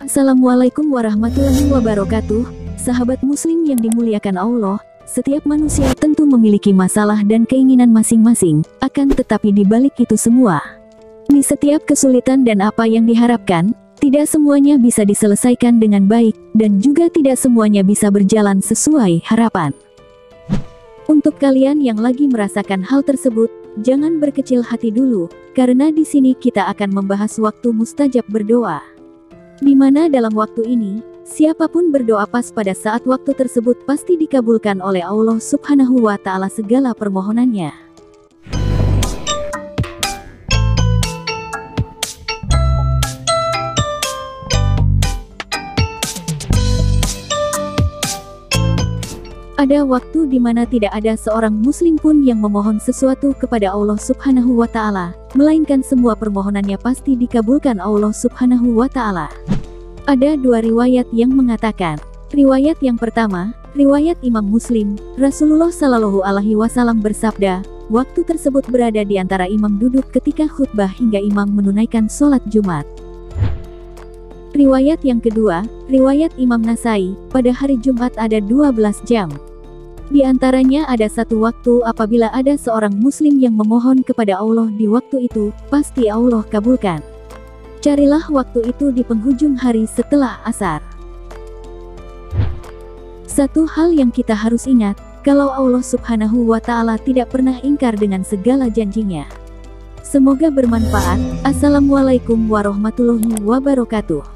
Assalamualaikum warahmatullahi wabarakatuh. Sahabat muslim yang dimuliakan Allah, setiap manusia tentu memiliki masalah dan keinginan masing-masing, akan tetapi di balik itu semua, di setiap kesulitan dan apa yang diharapkan, tidak semuanya bisa diselesaikan dengan baik, dan juga tidak semuanya bisa berjalan sesuai harapan. Untuk kalian yang lagi merasakan hal tersebut, jangan berkecil hati dulu, karena di sini kita akan membahas waktu mustajab berdoa. Di mana dalam waktu ini, siapapun berdoa pas pada saat waktu tersebut pasti dikabulkan oleh Allah Subhanahu wa Ta'ala segala permohonannya. Ada waktu di mana tidak ada seorang muslim pun yang memohon sesuatu kepada Allah Subhanahu wa Ta'ala, melainkan semua permohonannya pasti dikabulkan Allah Subhanahu wa Ta'ala. Ada dua riwayat yang mengatakan. Riwayat yang pertama, riwayat Imam Muslim, Rasulullah Shallallahu Alaihi Wasallam bersabda, waktu tersebut berada di antara imam duduk ketika khutbah hingga imam menunaikan sholat Jumat. Riwayat yang kedua, riwayat Imam Nasai, pada hari Jumat ada 12 jam. Di antaranya ada satu waktu apabila ada seorang muslim yang memohon kepada Allah di waktu itu, pasti Allah kabulkan. Carilah waktu itu di penghujung hari setelah asar. Satu hal yang kita harus ingat, kalau Allah Subhanahu wa Ta'ala tidak pernah ingkar dengan segala janjinya. Semoga bermanfaat. Assalamualaikum warahmatullahi wabarakatuh.